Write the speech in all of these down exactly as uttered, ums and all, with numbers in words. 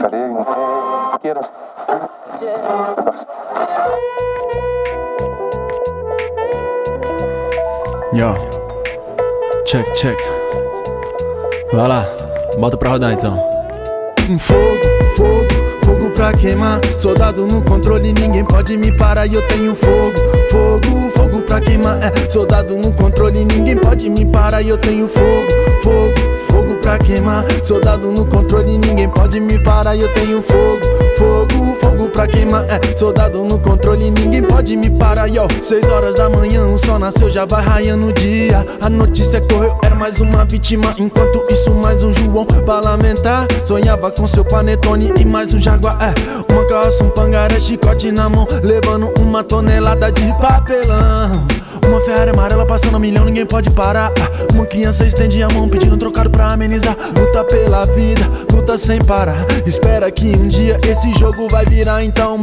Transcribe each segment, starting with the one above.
falei, não queiras. Yo, check, check. Vai lá, bota pra rodar então. Fogo, fogo, fogo pra queimar. Soldado no controle, ninguém pode me parar. E eu tenho fogo, fogo, fogo pra queimar. É, soldado no controle, ninguém pode me parar. E eu tenho fogo, fogo, fogo pra queimar. Soldado no controle, ninguém pode me parar. E eu tenho fogo, fogo, fogo pra queimar. É, soldado no controle, ninguém pode me parar. Yo, seis horas da manhã, o sol nasceu, já vai raiando o dia. A notícia correu, era mais uma vítima. Enquanto isso, mais um João pra lamentar. Sonhava com seu panetone e mais um Jaguar. É, uma carroça, um pangaré, chicote na mão, levando uma tonelada de papelão. Uma Ferrari amarela passando a milhão, ninguém pode parar. Uma criança estende a mão pedindo um trocado pra amenizar. Luta pela vida, luta sem parar. Espera que um dia esse jogo vai virar, então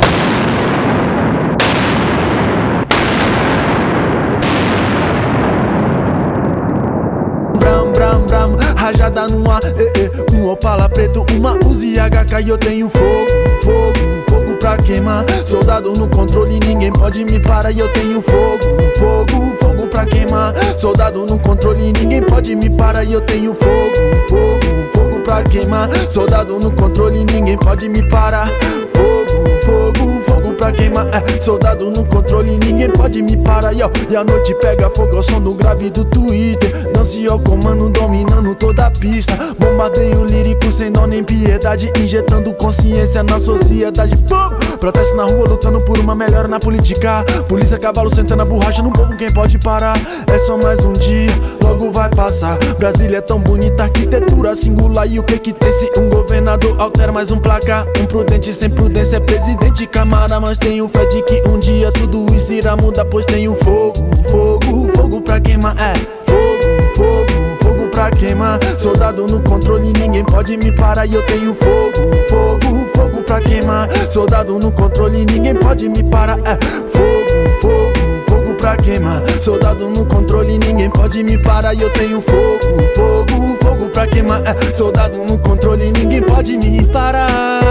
Bram, bram, bram, rajada no ar, eh, eh. Um Opala preto, uma Uzi H K. E eu tenho fogo, fogo, fogo pra queimar. Soldado no controle, ninguém pode me parar. E eu tenho fogo, fogo, fogo pra queimar. Soldado no controle, ninguém pode me parar. E eu tenho fogo, fogo, fogo pra queimar. Soldado no controle, ninguém pode me parar. Fogo, fogo, fogo pra queimar. É, soldado no controle, ninguém pode me parar. Yo, e a noite pega fogo ao som do grave do Twitter. Dance ao comando, dominando toda a pista. Bombardeio lírico sem dó nem piedade, injetando consciência na sociedade. Pum! Protesto na rua, lutando por uma melhora na política. Polícia, cavalo, sentando a borracha no povo, quem pode parar? É só mais um dia, logo vai passar. Brasília é tão bonita, arquitetura singular. E o que que tem se um governador altera mais um placar? Um prudente sem prudência é presidente, camara. Mas tenho fé de que um dia tudo isso irá mudar, pois tenho fogo, fogo, fogo pra queimar. É, fogo, fogo, fogo pra queimar. Soldado no controle, ninguém pode me parar. E eu tenho fogo, fogo, fogo pra queimar. Soldado no controle, ninguém pode me parar. É, fogo, fogo, fogo pra queimar. Soldado no controle, ninguém pode me parar. E eu tenho fogo, fogo, fogo pra queimar. É, soldado no controle, ninguém pode me parar.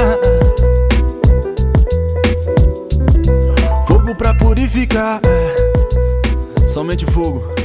Fogo pra purificar, é, somente fogo.